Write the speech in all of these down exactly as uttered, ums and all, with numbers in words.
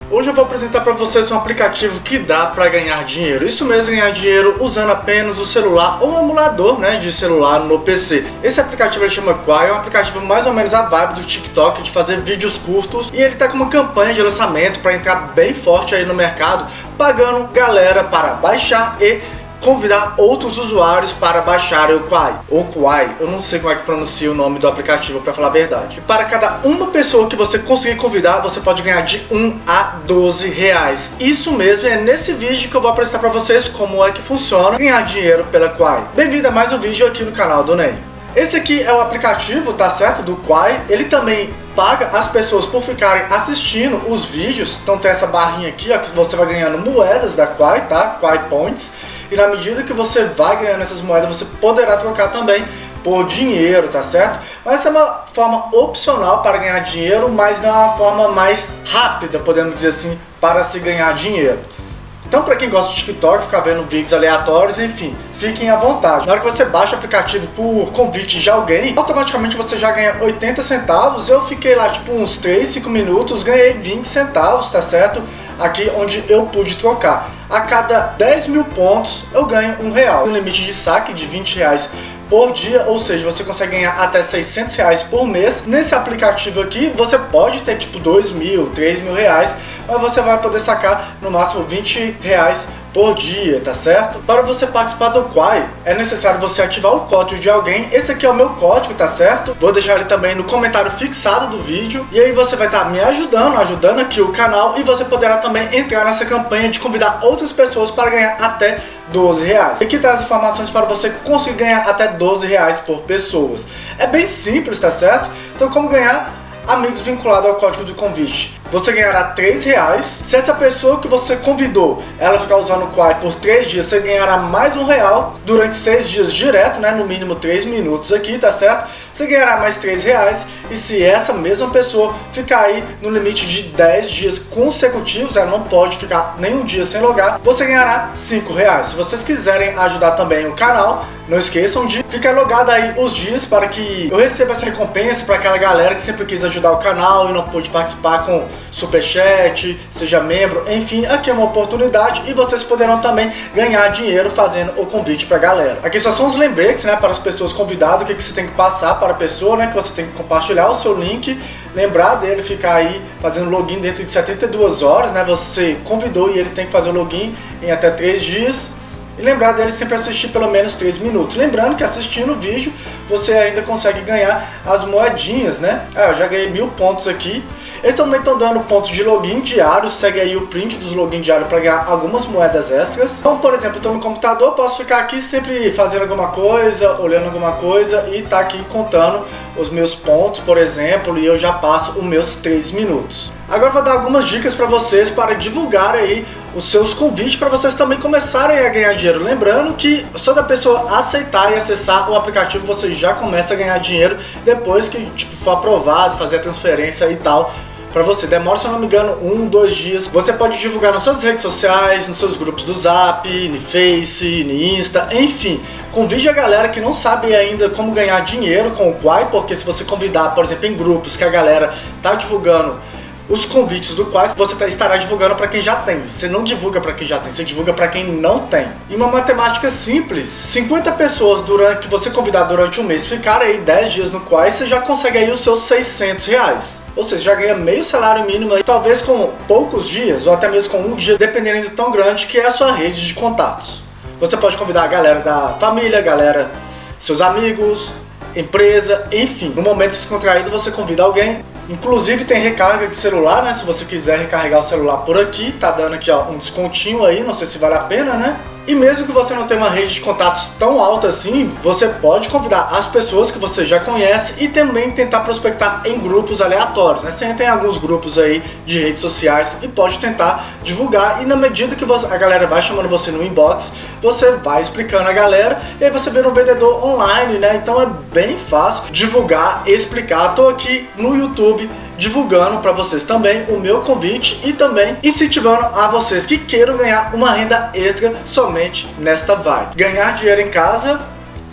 Hoje eu vou apresentar para vocês um aplicativo que dá para ganhar dinheiro. Isso mesmo, ganhar dinheiro usando apenas o celular ou um emulador, né, de celular no P C. Esse aplicativo ele chama Kwai, é um aplicativo mais ou menos a vibe do TikTok, de fazer vídeos curtos. E ele tá com uma campanha de lançamento para entrar bem forte aí no mercado, pagando galera para baixar e convidar outros usuários para baixarem o Kwai, ou Kwai, eu não sei como é que pronuncia o nome do aplicativo, para falar a verdade. E para cada uma pessoa que você conseguir convidar, você pode ganhar de um a doze reais. Isso mesmo, é nesse vídeo que eu vou apresentar para vocês como é que funciona ganhar dinheiro pela Kwai. Bem-vindo a mais um vídeo aqui no canal do Ney. Esse aqui é o aplicativo, tá certo, do Kwai. Ele também paga as pessoas por ficarem assistindo os vídeos. Então tem essa barrinha aqui, ó, que você vai ganhando moedas da Kwai, tá? Kwai Points. E na medida que você vai ganhando essas moedas, você poderá trocar também por dinheiro, tá certo? Mas essa é uma forma opcional para ganhar dinheiro, mas não é uma forma mais rápida, podemos dizer assim, para se ganhar dinheiro. Então, para quem gosta de TikTok, ficar vendo vídeos aleatórios, enfim, fiquem à vontade. Na hora que você baixa o aplicativo por convite de alguém, automaticamente você já ganha oitenta centavos. Eu fiquei lá tipo uns três, cinco minutos, ganhei vinte centavos, tá certo? Aqui onde eu pude trocar. A cada dez mil pontos eu ganho um real. Um limite de saque de vinte reais por dia, ou seja, você consegue ganhar até seiscentos reais por mês. Nesse aplicativo aqui você pode ter tipo dois mil, três mil reais, mas você vai poder sacar no máximo vinte reais por dia, tá certo? Para você participar do Kwai, é necessário você ativar o código de alguém. Esse aqui é o meu código, tá certo? Vou deixar ele também no comentário fixado do vídeo. E aí você vai estar me ajudando, ajudando aqui o canal. E você poderá também entrar nessa campanha de convidar outras pessoas para ganhar até doze reais. Aqui tá as informações para você conseguir ganhar até doze reais por pessoas. É bem simples, tá certo? Então como ganhar? Amigos vinculados ao código do convite. Você ganhará três reais. Se essa pessoa que você convidou, ela ficar usando o Kwai por três dias, você ganhará mais um real durante seis dias direto, né? No mínimo três minutos aqui, tá certo? Você ganhará mais três reais. E se essa mesma pessoa ficar aí no limite de dez dias consecutivos, ela não pode ficar nenhum dia sem logar, você ganhará cinco reais. Se vocês quiserem ajudar também o canal, não esqueçam de ficar logado aí os dias para que eu receba essa recompensa para aquela galera que sempre quis ajudar o canal e não pôde participar com superchat, seja membro, enfim, aqui é uma oportunidade e vocês poderão também ganhar dinheiro fazendo o convite pra galera. Aqui só são os lembretes, né, para as pessoas convidadas, o que, que você tem que passar para a pessoa, né, que você tem que compartilhar o seu link, lembrar dele ficar aí fazendo login dentro de setenta e duas horas, né, você convidou e ele tem que fazer o login em até três dias. E lembrar dele sempre assistir pelo menos três minutos. Lembrando que assistindo o vídeo, você ainda consegue ganhar as moedinhas, né? Ah, eu já ganhei mil pontos aqui. Eles também estão dando pontos de login diário. Segue aí o print dos login diários para ganhar algumas moedas extras. Então, por exemplo, eu estou no computador, posso ficar aqui sempre fazendo alguma coisa, olhando alguma coisa e tá aqui contando os meus pontos, por exemplo, e eu já passo os meus três minutos. Agora eu vou dar algumas dicas para vocês para divulgar aí os seus convites para vocês também começarem a ganhar dinheiro. Lembrando que só da pessoa aceitar e acessar o aplicativo você já começa a ganhar dinheiro depois que tipo, for aprovado, fazer a transferência e tal. Para você, demora, se eu não me engano, um, dois dias. Você pode divulgar nas suas redes sociais, nos seus grupos do Zap, no Face, no Insta, enfim. Convide a galera que não sabe ainda como ganhar dinheiro com o Kwai, porque se você convidar, por exemplo, em grupos que a galera tá divulgando os convites do Kwai, você estará divulgando para quem já tem. Você não divulga para quem já tem, você divulga para quem não tem. E uma matemática simples: cinquenta pessoas durante, que você convidar durante um mês ficarem aí dez dias no Kwai, você já consegue aí os seus seiscentos reais. Ou seja, já ganha meio salário mínimo aí, talvez com poucos dias, ou até mesmo com um dia, dependendo do tão grande que é a sua rede de contatos. Você pode convidar a galera da família, a galera, seus amigos, empresa, enfim. No momento descontraído você convida alguém. Inclusive tem recarga de celular, né? Se você quiser recarregar o celular por aqui, tá dando aqui ó, um descontinho aí, não sei se vale a pena, né? E mesmo que você não tenha uma rede de contatos tão alta assim, você pode convidar as pessoas que você já conhece e também tentar prospectar em grupos aleatórios, né? Você tem alguns grupos aí de redes sociais e pode tentar divulgar, e na medida que você, a galera vai chamando você no inbox, você vai explicando a galera e aí você vira um vendedor online, né? Então é bem fácil divulgar, explicar. Tô aqui no YouTube divulgando para vocês também o meu convite e também incentivando a vocês que queiram ganhar uma renda extra somente nesta vibe. Ganhar dinheiro em casa,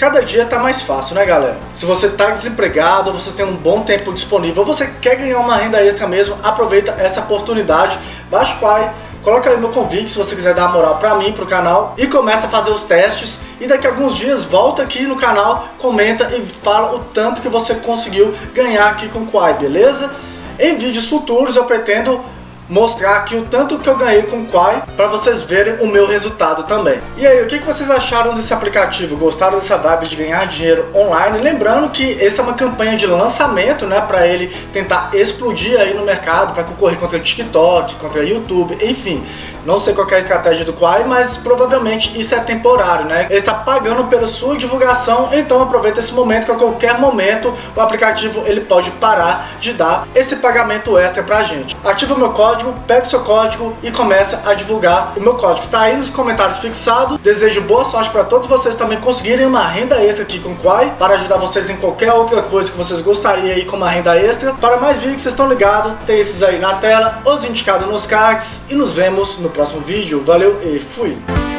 cada dia tá mais fácil, né, galera? Se você tá desempregado, ou você tem um bom tempo disponível, ou você quer ganhar uma renda extra mesmo, aproveita essa oportunidade. Baixa o Quai, coloca aí meu convite se você quiser dar uma moral pra mim, pro canal, e começa a fazer os testes. E daqui a alguns dias volta aqui no canal, comenta e fala o tanto que você conseguiu ganhar aqui com o Quai, beleza? Em vídeos futuros eu pretendo mostrar aqui o tanto que eu ganhei com o Quai, para vocês verem o meu resultado também. E aí, o que vocês acharam desse aplicativo? Gostaram dessa vibe de ganhar dinheiro online? Lembrando que essa é uma campanha de lançamento, né, para ele tentar explodir aí no mercado, para concorrer contra o TikTok, contra o YouTube, enfim. Não sei qual é a estratégia do Quai, mas provavelmente isso é temporário, né? Ele está pagando pela sua divulgação, então aproveita esse momento que a qualquer momento o aplicativo ele pode parar de dar esse pagamento extra pra gente. Ativa o meu código, pega o seu código e começa a divulgar. O meu código tá aí nos comentários fixado. Desejo boa sorte para todos vocês também conseguirem uma renda extra aqui com o Quai, para ajudar vocês em qualquer outra coisa que vocês gostariam aí com uma renda extra. Para mais vídeos, vocês estão ligados, tem esses aí na tela, os indicados nos cards, e nos vemos no próximo vídeo. Valeu e fui!